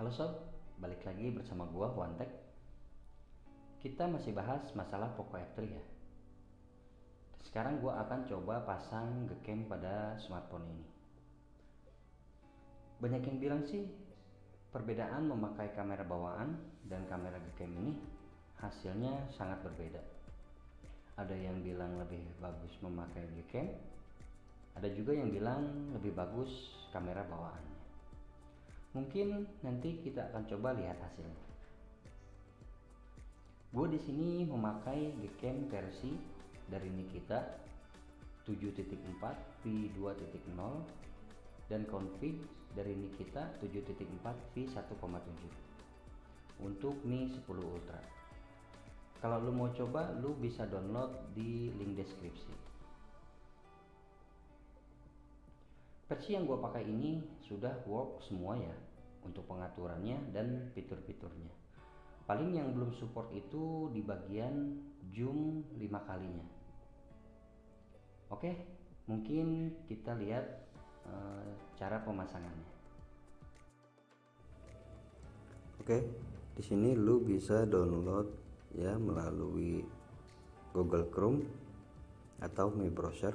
Halo sob, balik lagi bersama gua Wantek. Kita masih bahas masalah Poco F3 ya. Sekarang gua akan coba pasang Gcam pada smartphone ini. Banyak yang bilang sih perbedaan memakai kamera bawaan dan kamera Gcam ini hasilnya sangat berbeda. Ada yang bilang lebih bagus memakai Gcam, ada juga yang bilang lebih bagus kamera bawaannya. Mungkin nanti kita akan coba lihat hasilnya. Gue di sini memakai Gcam versi dari Nikita 7.4 v 2.0 dan config dari Nikita 7.4 v 1.7 untuk Mi 10 Ultra. Kalau lu mau coba, lu bisa download di link deskripsi. Versi yang gue pakai ini sudah work semua ya untuk pengaturannya dan fitur-fiturnya. Paling yang belum support itu di bagian zoom 5 kalinya. Oke, mungkin kita lihat cara pemasangannya. Oke, di sini lu bisa download ya melalui Google Chrome atau My Browser.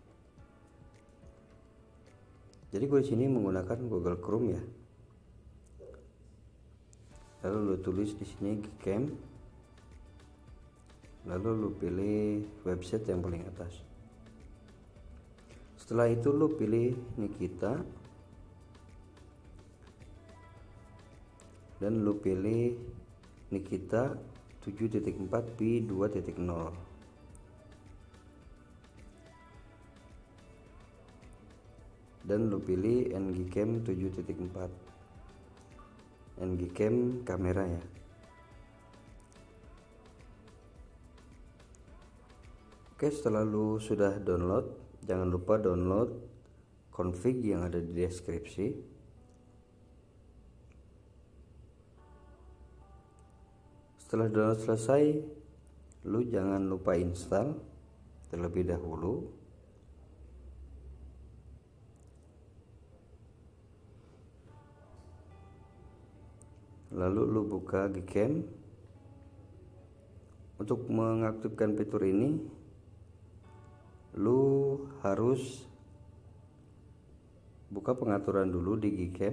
Jadi gue di sini menggunakan Google Chrome ya. Lalu lu tulis di sini Gcam. Lalu lu pilih website yang paling atas. Setelah itu lu pilih Nikita. Dan lu pilih Nikita 7.4 v 2.0. Dan lu pilih Ngcam 7.4, Ngcam kamera ya. Oke, setelah lu sudah download, jangan lupa download config yang ada di deskripsi. Setelah download selesai, lu jangan lupa install terlebih dahulu. Lalu lu buka Gcam. Untuk mengaktifkan fitur ini, lu harus buka pengaturan dulu di Gcam.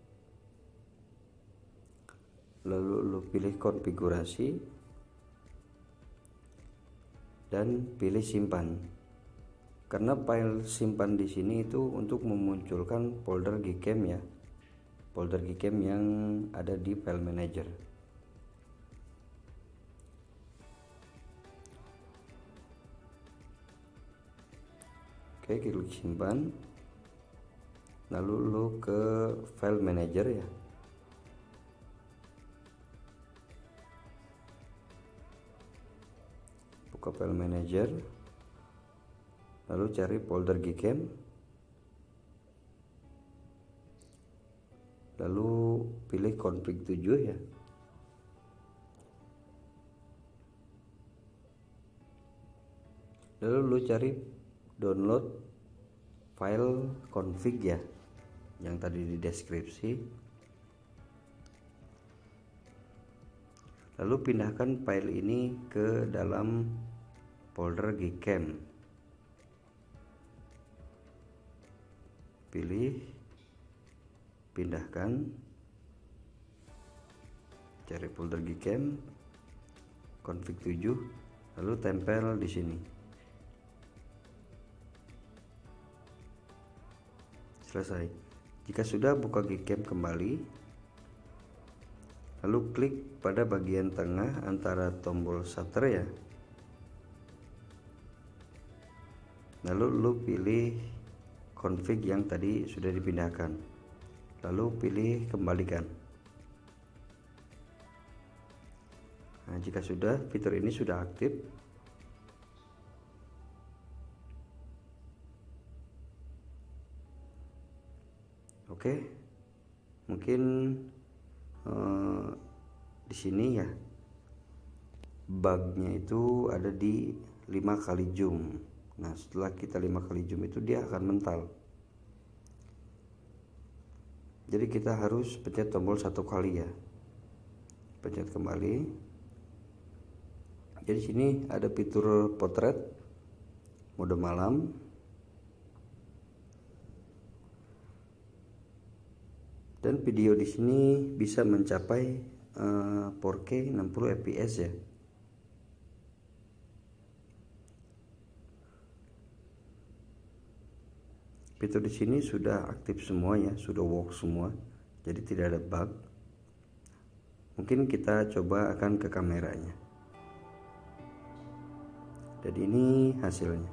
Lalu lu pilih konfigurasi dan pilih simpan. Karena file simpan di sini itu untuk memunculkan folder Gcam ya. Folder Gcam yang ada di file manager. Oke, klik simpan. Lalu lu ke file manager ya. Buka file manager. Lalu cari folder Gcam. Lalu pilih config 7 ya. Lalu lu cari download file config ya, yang tadi di deskripsi. Lalu pindahkan file ini ke dalam folder Gcam. Pilih, pindahkan, cari folder Gcam, config 7, lalu tempel di sini. Selesai. Jika sudah, buka Gcam kembali, lalu klik pada bagian tengah antara tombol shutter ya. Lalu lu pilih config yang tadi sudah dipindahkan. Lalu pilih kembalikan. Nah, jika sudah, fitur ini sudah aktif. Oke, mungkin di sini ya bugnya itu ada di 5 kali zoom. Nah, setelah kita 5 kali zoom itu dia akan mental. Jadi kita harus pencet tombol 1 kali ya. Pencet kembali. Jadi sini ada fitur potret, mode malam. Dan video di sini bisa mencapai 4K 60 fps ya. Fitur di sini sudah aktif semua ya, sudah work semua, jadi tidak ada bug. Mungkin kita coba akan ke kameranya. Dan ini hasilnya.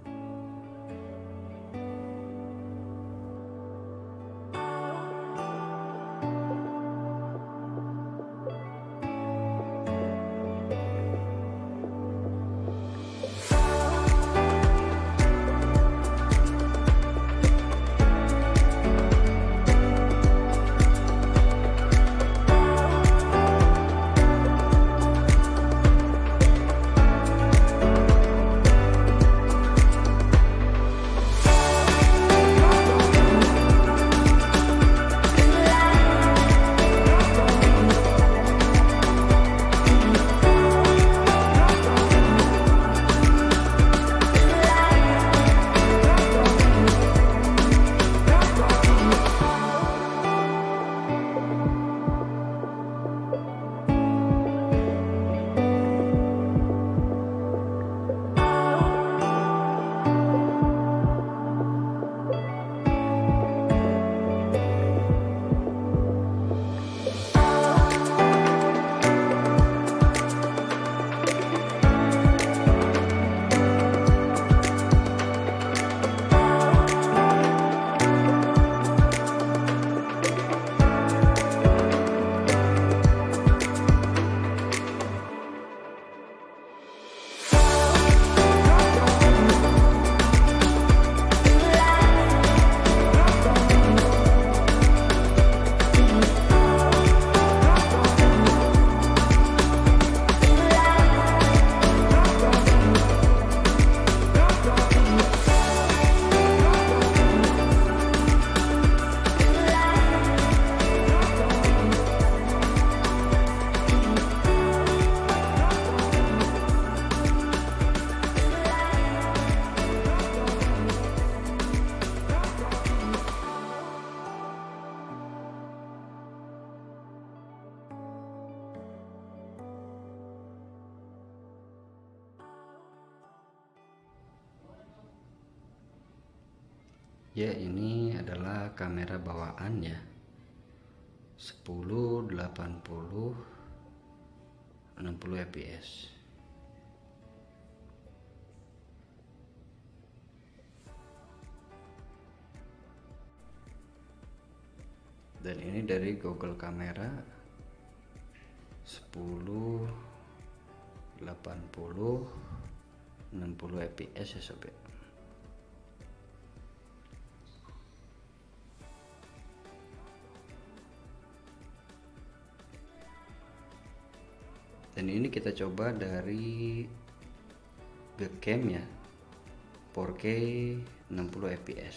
Ya, ini adalah kamera bawaan ya, 10, 80, 60 fps. Dan ini dari Google Kamera 10, 80, 60 fps ya sob ya. Dan ini kita coba dari Gcam ya, 4K 60 fps.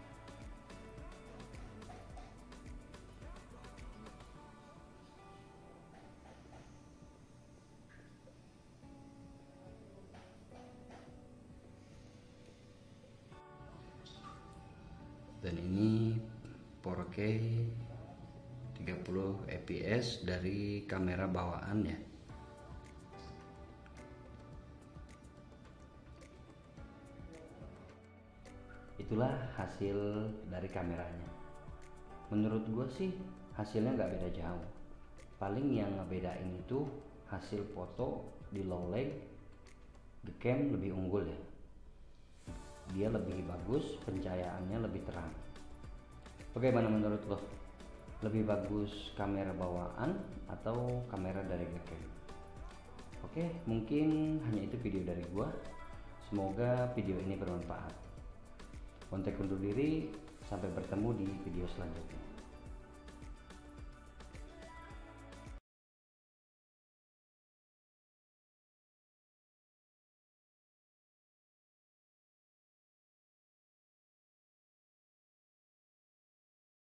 Dan ini 4K 30 fps dari kamera bawaan ya. Itulah hasil dari kameranya. Menurut gue sih hasilnya nggak beda jauh. Paling yang ngebedain itu hasil foto di low lag Gcam lebih unggul ya. Dia lebih bagus, pencahayaannya lebih terang. Bagaimana menurut lo? Lebih bagus kamera bawaan atau kamera dari Gcam? Oke, mungkin hanya itu video dari gua. Semoga video ini bermanfaat. Kontak undur diri, sampai bertemu di video selanjutnya.